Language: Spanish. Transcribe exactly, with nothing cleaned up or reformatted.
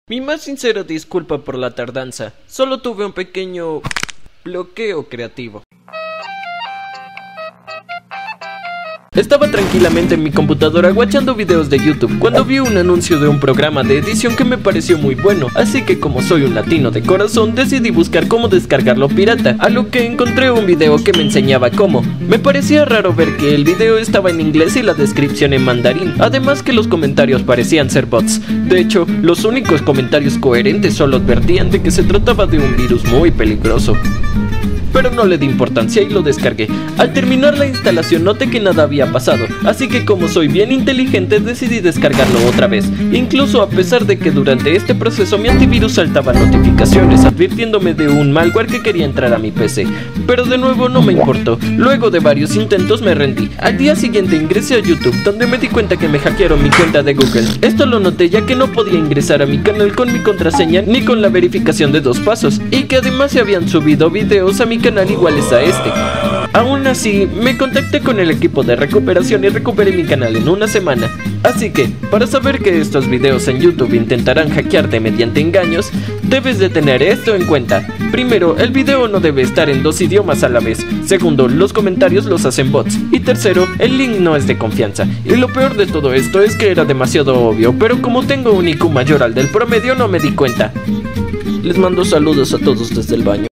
Mi más sincera disculpa por la tardanza, solo tuve un pequeño bloqueo creativo. Estaba tranquilamente en mi computadora watchando videos de YouTube cuando vi un anuncio de un programa de edición que me pareció muy bueno, así que como soy un latino de corazón decidí buscar cómo descargarlo pirata, a lo que encontré un video que me enseñaba cómo. Me parecía raro ver que el video estaba en inglés y la descripción en mandarín, además que los comentarios parecían ser bots. De hecho, los únicos comentarios coherentes solo advertían de que se trataba de un virus muy peligroso. Pero no le di importancia y lo descargué. Al terminar la instalación noté que nada había pasado, así que como soy bien inteligente decidí descargarlo otra vez, incluso a pesar de que durante este proceso mi antivirus saltaba notificaciones advirtiéndome de un malware que quería entrar a mi P C. Pero de nuevo no me importó, luego de varios intentos me rendí. Al día siguiente ingresé a YouTube, donde me di cuenta que me hackearon mi cuenta de Google. Esto lo noté ya que no podía ingresar a mi canal con mi contraseña ni con la verificación de dos pasos, y que además se habían subido videos a mi canal iguales a este. Aún así, me contacté con el equipo de recuperación y recuperé mi canal en una semana. Así que, para saber que estos videos en YouTube intentarán hackearte mediante engaños, debes de tener esto en cuenta. Primero, el video no debe estar en dos idiomas a la vez. Segundo, los comentarios los hacen bots. Y tercero, el link no es de confianza. Y lo peor de todo esto es que era demasiado obvio, pero como tengo un I Q mayor al del promedio no me di cuenta. Les mando saludos a todos desde el baño.